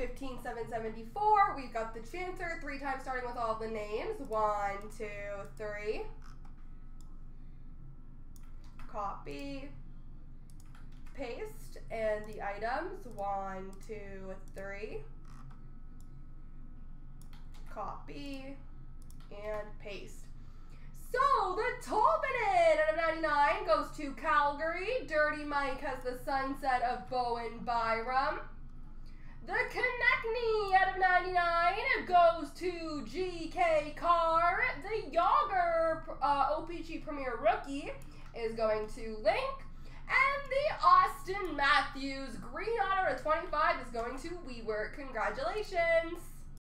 15,774. We've got the Chancer 3 times starting with all the names. 1, 2, 3. Copy. Paste. And the items. 1, 2, 3. Copy. And paste. So, the Tolbenen out of 99 goes to Calgary. Dirty Mike has the Sunset of Bowen Byram. The Konechny out of 99 goes to GK Carr. The Yager OPG Premier Rookie is going to Link. And the Austin Matthews Green Auto to 25 is going to WeWork. Congratulations!